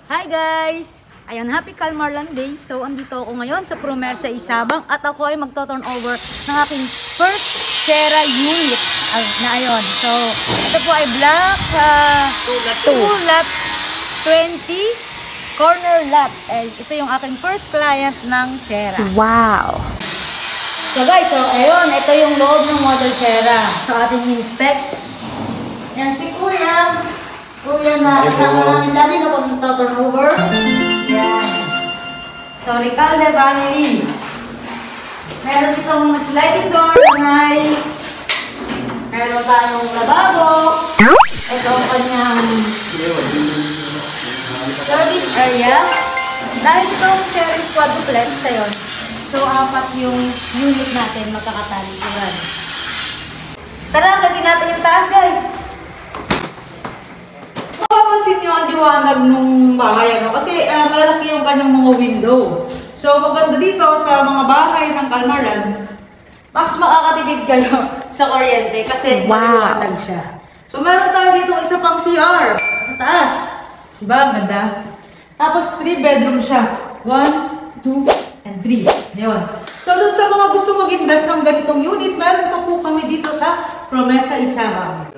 Hi guys! Ayun, happy Calmarlan Day. So, andito ako ngayon sa Promesa Isabang at ako ay magto-turn over ng aking first Sierra unit. Na ayun. So, ito po ay black 2 lot 20 corner lot. Ito yung aking first client ng Sierra. Wow! So guys, ayun, ito yung loob ng model Sierra. So, ating inspect. Yan si Kuya. Kuya na kasama namin dati kapag nagto-turn over. Yan. So, Ricalde family. Meron ditong sliding door, nanay. Meron tayong lababo. Ito ang kanyang service area. Dahil itong Cherry Quadruplex ayun. So, 4 yung unit natin magkakatalikuran. Tara, lagyan natin yung taas, guys. Mapapansin nyo ang liwanag nung bahay, ano? Kasi malalaki yung kanyang mga window. So, maganda dito sa mga bahay ng Calmarlan, mas makakatipid kayo sa kuryente kasi maliwanag siya. So, meron tayo dito isa pang CR sa taas. Diba? Ang ganda. Tapos, 3 bedroom siya. 1, 2, and 3. Ayun. So, dun sa mga gusto mag-invest ng ganitong unit, meron pa po kami dito sa Promesa Isabang.